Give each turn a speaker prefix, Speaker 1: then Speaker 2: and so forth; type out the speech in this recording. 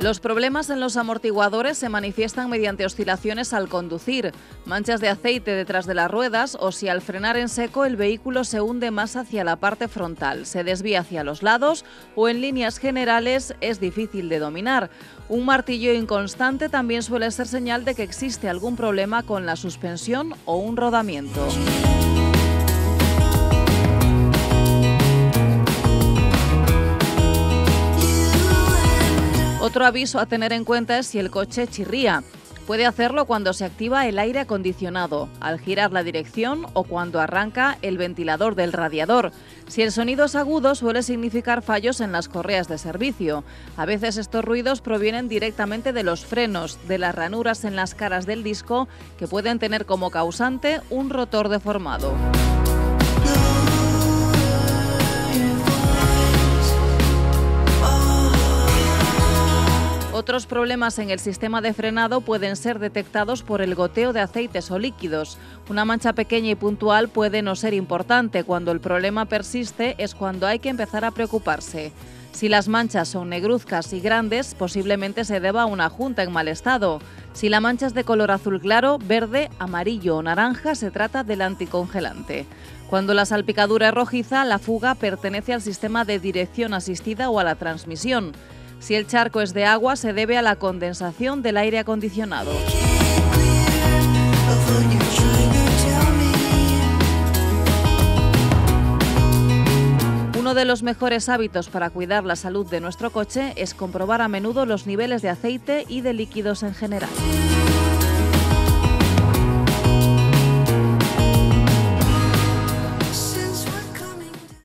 Speaker 1: Los problemas en los amortiguadores se manifiestan mediante oscilaciones al conducir, manchas de aceite detrás de las ruedas o si al frenar en seco el vehículo se hunde más hacia la parte frontal, se desvía hacia los lados o en líneas generales es difícil de dominar. Un martillo inconstante también suele ser señal de que existe algún problema con la suspensión o un rodamiento. Otro aviso a tener en cuenta es si el coche chirría. Puede hacerlo cuando se activa el aire acondicionado, al girar la dirección o cuando arranca el ventilador del radiador. Si el sonido es agudo, suele significar fallos en las correas de servicio. A veces estos ruidos provienen directamente de los frenos, de las ranuras en las caras del disco, que pueden tener como causante un rotor deformado. Otros problemas en el sistema de frenado pueden ser detectados por el goteo de aceites o líquidos. Una mancha pequeña y puntual puede no ser importante. Cuando el problema persiste es cuando hay que empezar a preocuparse. Si las manchas son negruzcas y grandes, posiblemente se deba a una junta en mal estado. Si la mancha es de color azul claro, verde, amarillo o naranja, se trata del anticongelante. Cuando la salpicadura es rojiza, la fuga pertenece al sistema de dirección asistida o a la transmisión. Si el charco es de agua, se debe a la condensación del aire acondicionado. Uno de los mejores hábitos para cuidar la salud de nuestro coche es comprobar a menudo los niveles de aceite y de líquidos en general.